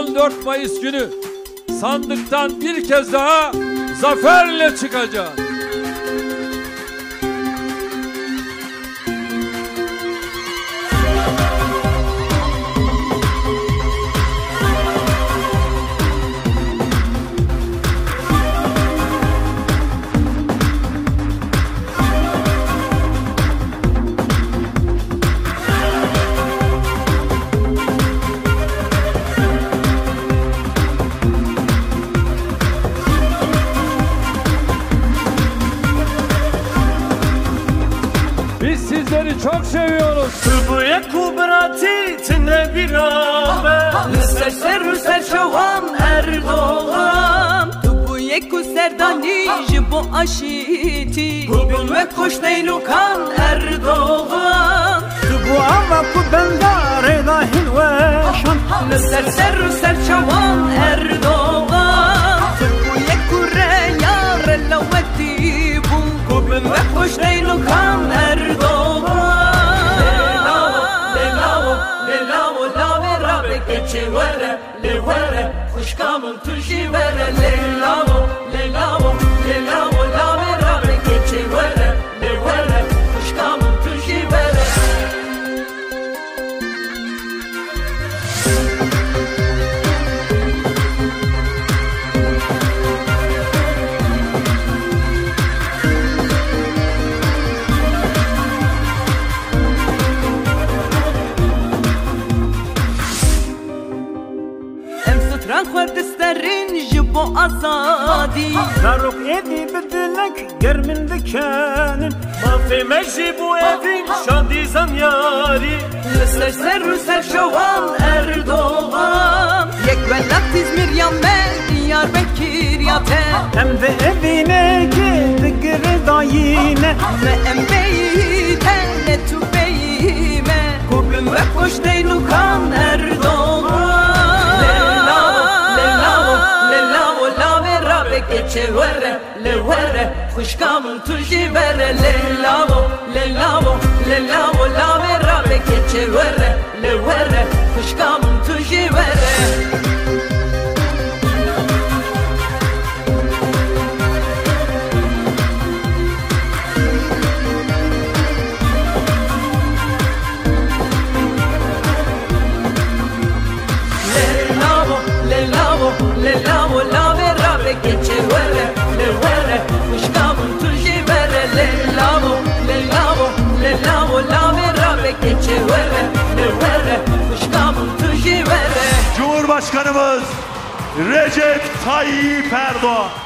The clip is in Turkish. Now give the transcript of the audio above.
14 Mayıs günü sandıktan bir kez daha zaferle çıkacağız. Sizleri çok seviyoruz. Tıbıya kubrati tine birabe Lüser ser şavan Erdoğan Tıbıya kuserdani jibo aşiti Bugün ve koş neylukan Erdoğan Tıbı ama ku bendare dahil ve şan Lüser şavan Erdoğan Tıbıya kure yar laveti Bugün ve koş neylukan Erdoğan Levere, levere, kuşkamın tuşi vere Leylavo, leylavo, leylavo, lavera ve geçivere Levere, kuşkamın tuşi vere Kurdistan jibo azadi Zarok edi bedilek germin dikenin Mafime jibo evin şadi zamyari Lüser şavan Erdoğan Yekvelak İzmir yamme Diyarbakır yate Hem de evine gidigir dayine Ne embeyte ne tübeyime Kubim ve koş deylukan Erdoğan Geçevere, levere, kuşkamın tuşi vere Leylavo, leylavo, leylavo, lavera ve geçevere Levere, kuşkamın tuşi vere Leylavo, leylavo, leylavo, lavera ve geçevere Levere, kuşkamın tuşi vere Leylavo, leylavo, leylavo, lavera ve geçevere Levere, kuşkamın tuşi vere Cumhurbaşkanımız Recep Tayyip Erdoğan